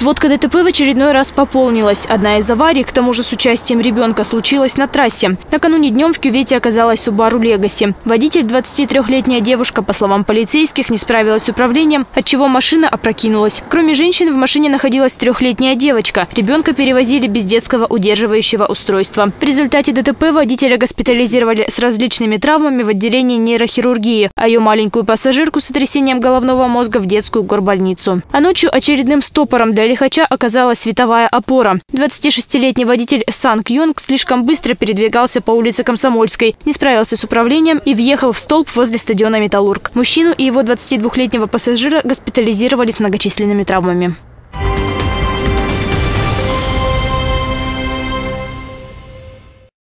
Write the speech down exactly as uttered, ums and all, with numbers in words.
Сводка ДТП в очередной раз пополнилась. Одна из аварий, к тому же с участием ребенка, случилась на трассе. Накануне днем в кювете оказалась Subaru Legacy. Водитель, двадцатитрёхлетняя девушка, по словам полицейских, не справилась с управлением, отчего машина опрокинулась. Кроме женщин, в машине находилась трехлетняя девочка. Ребенка перевозили без детского удерживающего устройства. В результате ДТП водителя госпитализировали с различными травмами в отделении нейрохирургии, а ее маленькую пассажирку с сотрясением головного мозга в детскую горбольницу. А ночью очередным стопором для лихача оказалась световая опора. двадцатишестилетний водитель Санг Йонг слишком быстро передвигался по улице Комсомольской, не справился с управлением и въехал в столб возле стадиона «Металлург». Мужчину и его двадцатидвухлетнего пассажира госпитализировали с многочисленными травмами.